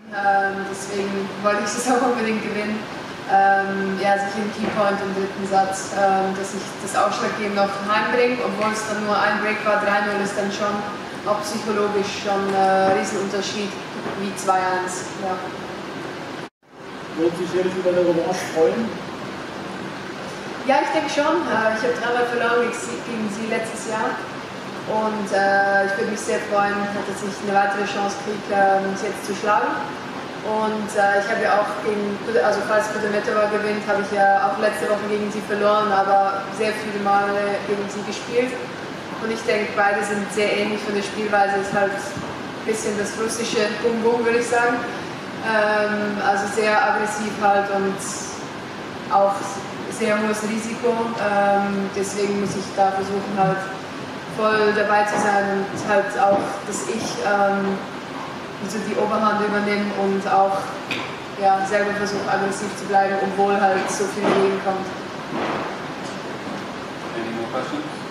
Deswegen wollte ich das auch unbedingt gewinnen. Ja, sicher ein Keypoint im dritten Satz, dass ich das Ausschlaggebende noch heimbringe, obwohl es dann nur ein Break war. 3-0 ist dann schon auch psychologisch schon ein Riesenunterschied wie 2-1. Ja. Würden Sie sich jährlich über eine Revanche freuen? Ja, ich denke schon. Ich habe 3-mal verloren gegen Sie letztes Jahr. Und ich würde mich sehr freuen, dass ich eine weitere Chance kriege, sie jetzt zu schlagen. Und ich habe ja auch falls Kudermetova gewinnt, habe ich ja auch letzte Woche gegen sie verloren, aber sehr viele Male gegen sie gespielt. Und ich denke, beide sind sehr ähnlich von der Spielweise. Ist halt ein bisschen das russische Bum-Bum, würde ich sagen. Also sehr aggressiv halt und auch sehr hohes Risiko. Deswegen muss ich da versuchen, halt voll dabei zu sein und halt auch, dass ich so die Oberhand übernehme und auch ja, selber versuche, aggressiv zu bleiben, obwohl halt so viel gegenkommt. Any more questions?